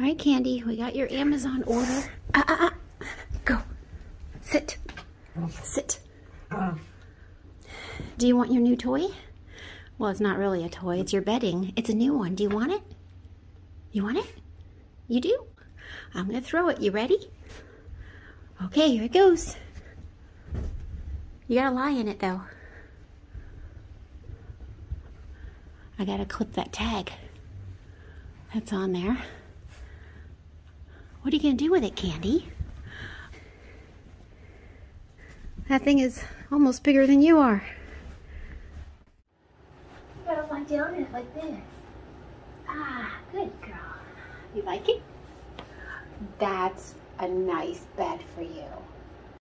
All right, Candy, we got your Amazon order. Go. Sit. Sit. Do you want your new toy? Well, it's not really a toy. It's your bedding. It's a new one. Do you want it? You want it? You do? I'm going to throw it. You ready? Okay, here it goes. You got to lie in it, though. I got to clip that tag that's on there. What are you going to do with it, Candy? That thing is almost bigger than you are. You gotta lie down in it like this. Ah, good girl. You like it? That's a nice bed for you.